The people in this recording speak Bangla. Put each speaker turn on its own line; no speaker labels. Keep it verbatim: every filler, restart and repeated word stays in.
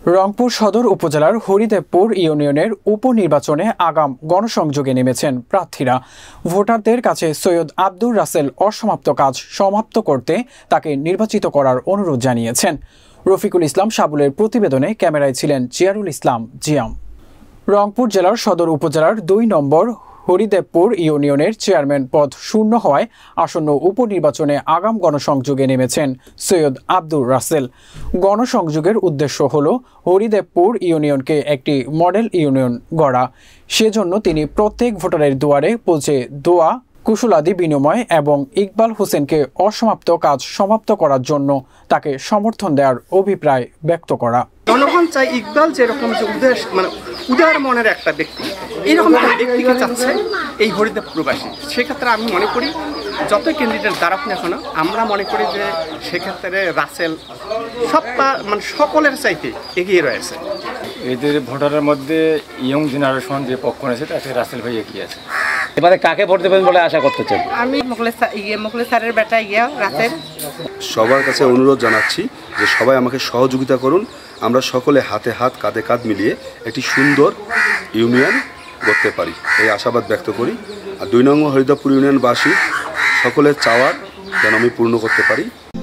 রংপুর সদর উপজেলার হরিদেবপুর ইউনিয়নের উপনির্বাচনে আগাম গণসংযোগে নেমেছেন প্রার্থীরা। ভোটারদের কাছে সৈয়দ আব্দুর রাসেল অসমাপ্ত কাজ সমাপ্ত করতে তাকে নির্বাচিত করার অনুরোধ জানিয়েছেন। রফিকুল ইসলাম সাবুলের প্রতিবেদনে ক্যামেরায় ছিলেন জিয়ারুল ইসলাম জিয়াম। রংপুর জেলার সদর উপজেলার দুই নম্বর হরিদেবপুর ইউনিয়নের চেয়ারম্যান পদ শূন্য হওয়ায় আসন্ন উপনির্বাচনে আগাম গণসংযোগে নেমেছেন সৈয়দ আব্দুর রাসেল। গণসংযোগের উদ্দেশ্য হল হরিদেবপুর ইউনিয়নকে একটি মডেল ইউনিয়ন গড়া। সেজন্য তিনি প্রত্যেক ভোটারের দুয়ারে পৌঁছে দোয়া কুশলাদি বিনিময় এবং ইকবাল হোসেনকে অসমাপ্ত কাজ সমাপ্ত করার জন্য তাকে সমর্থন দেওয়ার অভিপ্রায় ব্যক্ত করা।
জনগণ চাই ইকবাল যেরকম যে উদ্দেশ্য মানে উদার মনের একটা ব্যক্তি, এইরকম একটা ব্যক্তিকে চাচ্ছে এই হরিদেবপুরবাসী। সেক্ষেত্রে আমি মনে করি যতই ক্যান্ডিডেট দাঁড়াক না কেন, আমরা মনে করি যে সেক্ষেত্রে রাসেল সবটা মানে সকলের চাইতে এগিয়ে রয়েছে।
এদের ভোটারের মধ্যে ইয়ং জেনারেশন যে পক্ষ আছে তাতে রাসেল ভাই এগিয়ে আছে।
এবারে কাকে ভোট দেবেন বলে আশা করতেছেন?
আমি মুখলেস ইয়ে মুখলেস স্যারের বেটা ইয়া রাসেল।
সবার কাছে অনুরোধ জানাচ্ছি যে সবাই আমাকে সহযোগিতা করুন। আমরা সকলে হাতে হাত কাঁধে কাঁধ মিলিয়ে একটি সুন্দর ইউনিয়ন করতে পারি, এই আশাবাদ ব্যক্ত করি। আর দুই নম্বর হরিদেবপুর ইউনিয়নবাসী সকলের চাওয়ার যেন আমি পূর্ণ করতে পারি।